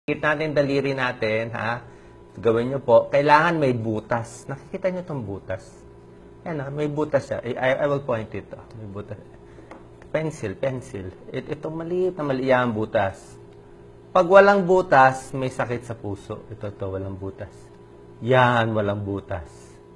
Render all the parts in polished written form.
Higit natin daliri natin, ha? Gawin nyo po. Kailangan may butas. Nakikita nyo itong butas? Yan, ha? May butas siya. I will point it. Oh. May butas. Pencil. Ito maliit na maliit ang butas. Pag walang butas, may sakit sa puso. Ito, walang butas. Yan, walang butas.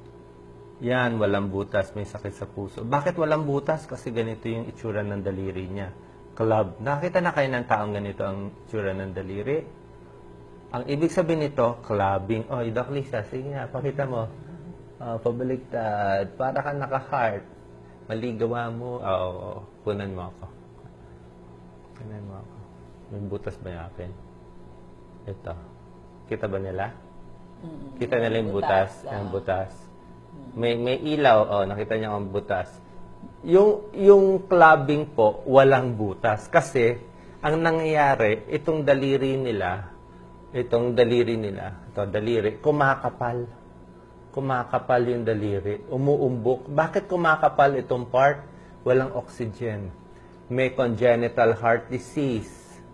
Yan, walang butas. May sakit sa puso. Bakit walang butas? Kasi ganito yung itsura ng daliri niya. Club. Nakita na kayo ng taong ganito ang itsura ng daliri? Ang ibig sabihin nito, clubbing. Oh, Doc Lisa, sige nga, pakita mo. Pabaliktad. Para ka naka-heart. Maligawa mo. Punan mo ako. Punan mo ako. May butas ba yung akin? Ito. Kita ba nila? Kita nila yung butas. Ang butas. May ilaw. Nakita niyo ang butas. Yung clubbing po, walang butas. Kasi, ang nangyayari, itong daliri nila, ito, daliri, kumakapal. Kumakapal yung daliri. Umuumbok. Bakit kumakapal itong part? Walang oxygen. May congenital heart disease.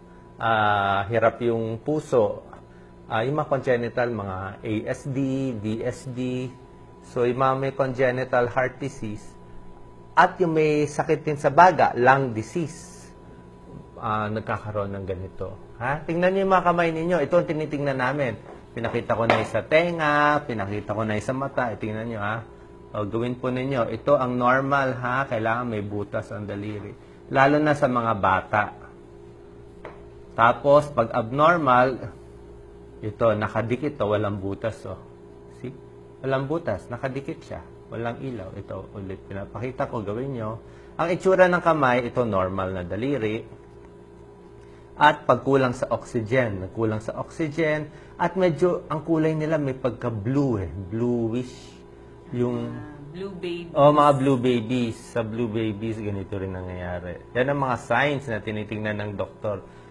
Hirap yung puso. Yung mga congenital, mga ASD, VSD. So, yung mga may congenital heart disease. At yung may sakit din sa baga, lung disease. Nagkakaroon ng ganito. Ha? Tingnan niyo yung mga kamay ninyo. Ito ang tinitingnan namin. Pinakita ko na sa tenga, pinakita ko na sa mata. Tingnan niyo, ha? Gawin po ninyo. Ito ang normal, ha? Kailangan may butas ang daliri. Lalo na sa mga bata. Tapos, pag abnormal, ito, nakadikit to, walang butas, oh. See? Walang butas, nakadikit siya. Walang ilaw. Ito, ulit pinapakita ko, gawin nyo. Ang itsura ng kamay, ito normal na daliri. At pagkulang sa oxygen. Nagkulang sa oxygen. At medyo, ang kulay nila may pagka-blue bluish. Yung blue babies. mga blue babies. Sa blue babies, ganito rin nangyayari. Yan ang mga signs na tinitingnan ng doktor.